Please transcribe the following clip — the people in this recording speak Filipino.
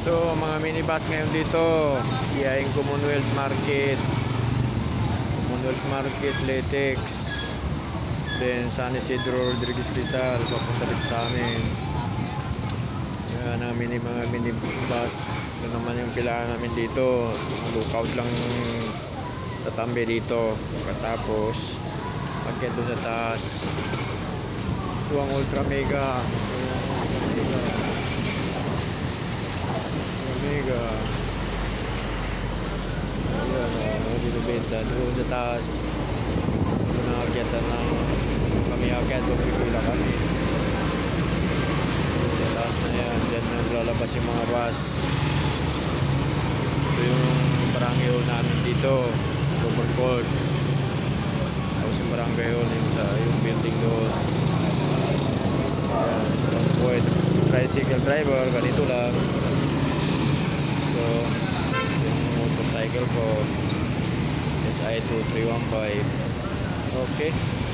So mga minibus ngayon dito, iyaing Commonwealth Market, Letex, then San Isidro Rodriguez Rizal, papunta dito sa amin. Yan ang mga minibus. Ito naman yung pilaan namin dito. Lookout lang tatambi dito. Pagkatapos pagkat doon sa taas, ito ang Ultra Mega. Mega. Ayan o, binibenta doon sa taas. Doon nakakyatan ng kami akyat, pagpipila kami. Doon sa taas na yan, dyan naglalabas yung mga bus. Ito yung barangay namin dito, Robert Court. Tapos yung barangay yung building doon. Ayan, yung tricycle driver, ganito lang. So, yung motorcycle ko SI 2315. Okay.